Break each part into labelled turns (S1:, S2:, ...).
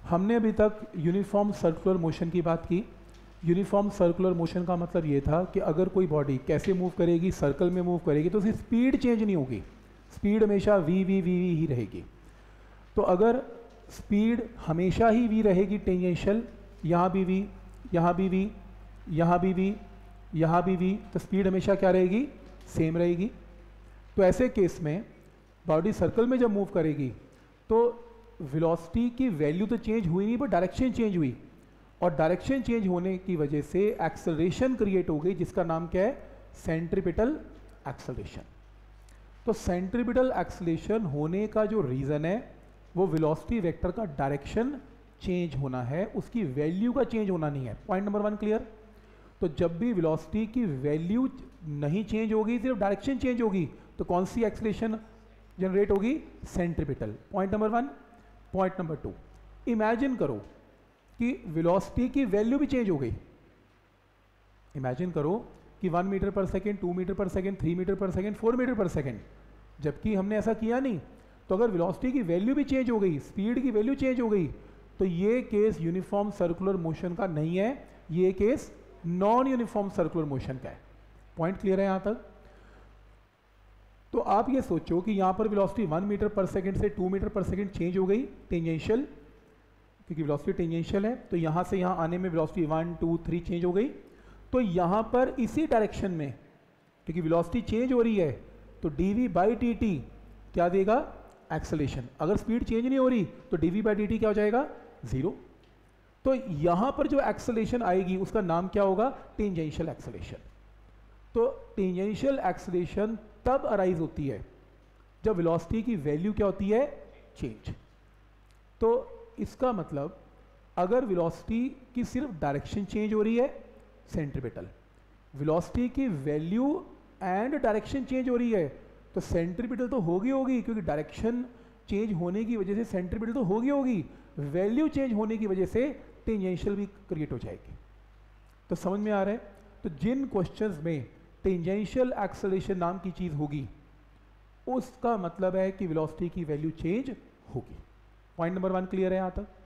S1: हमने अभी तक यूनिफॉर्म सर्कुलर मोशन की बात की। यूनिफॉर्म सर्कुलर मोशन का मतलब ये था कि अगर कोई बॉडी कैसे मूव करेगी, सर्कल में मूव करेगी, तो उसकी स्पीड चेंज नहीं होगी, स्पीड हमेशा वी वी वी वी ही रहेगी। तो अगर स्पीड हमेशा ही वी रहेगी टेंजेंशियल, यहाँ भी वी, यहाँ भी वी, यहाँ भी वी, यहाँ भी वी, तो स्पीड हमेशा क्या रहेगी, सेम रहेगी। तो ऐसे केस में बॉडी सर्कल में जब मूव करेगी तो वेलोसिटी की वैल्यू तो चेंज हुई नहीं, पर डायरेक्शन चेंज हुई, और डायरेक्शन चेंज होने की वजह से एक्सेलरेशन क्रिएट हो गई, जिसका नाम क्या है, सेंट्रीपिटल एक्सेलरेशन। तो सेंट्रीपिटल एक्सेलरेशन होने का जो रीज़न है वो वेलोसिटी वेक्टर का डायरेक्शन चेंज होना है, उसकी वैल्यू का चेंज होना नहीं है। Point number 1 clear. तो जब भी वेलोसिटी की वैल्यू नहीं चेंज होगी, सिर्फ डायरेक्शन चेंज होगी, तो कौन सी एक्सेलरेशन जनरेट होगी, centripetal. Point number 1। Point number 2, imagine करो कि वेलोसिटी की वैल्यू भी चेंज हो गई। इमेजिन करो कि 1 meter per second, 2 meter per second, 3 meter per second, 4 meter per second, जबकि हमने ऐसा किया नहीं। तो अगर वेलोसिटी की वैल्यू भी चेंज हो गई, स्पीड की वैल्यू चेंज हो गई, तो ये केस यूनिफॉर्म सर्कुलर मोशन का नहीं है, ये case non uniform circular motion का है। पॉइंट क्लियर है यहाँ तक। तो आप ये सोचो कि यहाँ पर वेलोसिटी 1 मीटर पर सेकेंड से 2 मीटर पर सेकेंड चेंज हो गई टेंजेंशियल, क्योंकि वेलोसिटी टेंजेंशियल है, तो यहाँ से यहाँ आने में वेलोसिटी 1 2 3 चेंज हो गई। तो यहाँ पर इसी डायरेक्शन में, क्योंकि वेलोसिटी चेंज हो रही है, तो dv/dt क्या देगा, एक्सेलरेशन। अगर स्पीड चेंज नहीं हो रही तो dv/dt क्या हो जाएगा, 0। तो यहाँ पर जो एक्सेलरेशन आएगी उसका नाम क्या होगा, टेंजेंशियल एक्सेलरेशन। तो टेंजेंशियल एक्सेलरेशन तब अराइज होती है जब वेलोसिटी की वैल्यू क्या होती है, चेंज। तो इसका मतलब अगर वेलोसिटी की सिर्फ डायरेक्शन चेंज हो रही है, सेंट्रीपिटल, वेलोसिटी की वैल्यू एंड डायरेक्शन चेंज हो रही है, तो सेंट्रीपिटल तो होगी, क्योंकि डायरेक्शन चेंज होने की वजह से सेंट्रीपिटल तो होगी, वैल्यू चेंज होने की वजह से टेंजेंशियल भी क्रिएट हो जाएगी। तो समझ में आ रहा है। तो जिन क्वेश्चंस में टेंजेंशियल एक्सेलरेशन नाम की चीज़ होगी, उसका मतलब है कि वेलोसिटी की वैल्यू चेंज होगी। पॉइंट नंबर 1 क्लियर है यहाँ तक।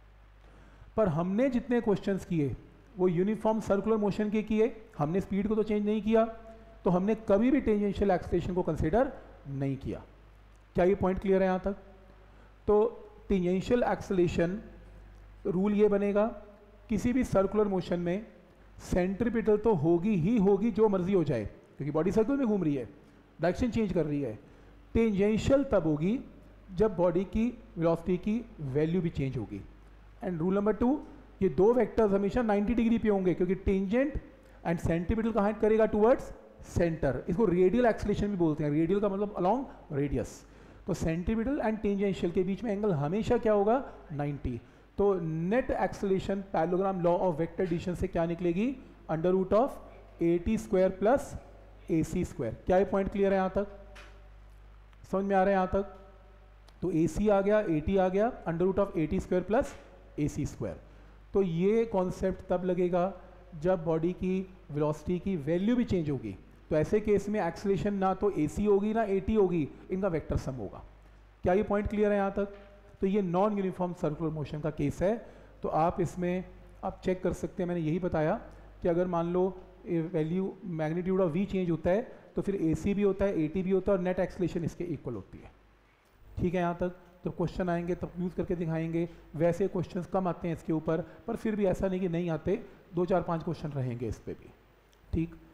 S1: पर हमने जितने क्वेश्चंस किए वो यूनिफॉर्म सर्कुलर मोशन के किए, हमने स्पीड को तो चेंज नहीं किया, तो हमने कभी भी टेंजेंशियल एक्सेलरेशन को कंसीडर नहीं किया। क्या ये पॉइंट क्लियर है यहाँ तक। तो टेंजेंशियल एक्सेलरेशन रूल ये बनेगा, किसी भी सर्कुलर मोशन में सेंट्रीपिटल तो होगी ही होगी, जो मर्जी हो जाए, क्योंकि बॉडी सर्कल में घूम रही है, डायरेक्शन चेंज कर रही है। टेंजेंशियल तब होगी जब बॉडी की वेलोसिटी की वैल्यू भी चेंज होगी। एंड रूल नंबर 2, ये दो वेक्टर्स हमेशा 90 डिग्री पे होंगे, क्योंकि टेंजेंट एंड सेंट्रीपिटल कहाँ करेगा, टुवर्ड्स सेंटर। इसको रेडियल एक्सेलरेशन भी बोलते हैं, रेडियल का मतलब अलॉन्ग रेडियस। तो सेंट्रीपिटल एंड टेंजेंशियल के बीच में एंगल हमेशा क्या होगा, 90। तो net acceleration parallelogram law of vector addition से क्या निकलेगी, √AT² प्लस AC²। क्या ये पॉइंट क्लियर है यहाँ तक, समझ में आ रहा है यहाँ तक। तो AC आ गया, AT आ गया, √AT² प्लस AC²। तो ये कॉन्सेप्ट तब लगेगा जब बॉडी की वेलोसिटी की वैल्यू भी चेंज होगी। तो ऐसे केस में एक्सेलरेशन ना तो AC होगी ना AT होगी, इनका वेक्टर सम होगा। क्या ये पॉइंट क्लियर है यहाँ तक। तो ये नॉन यूनिफॉर्म सर्कुलर मोशन का केस है। तो आप इसमें आप चेक कर सकते हैं, मैंने यही बताया कि अगर मान लो value magnitude of V change होता है, तो फिर AC भी होता है, AT भी होता है, और नेट एक्सेलरेशन इसके इक्वल होती है। ठीक है यहाँ तक। तो क्वेश्चन आएंगे तब यूज़ करके दिखाएंगे। वैसे क्वेश्चंस कम आते हैं इसके ऊपर, पर फिर भी ऐसा नहीं कि नहीं आते, 2 4 5 क्वेश्चन रहेंगे इस पर भी। ठीक।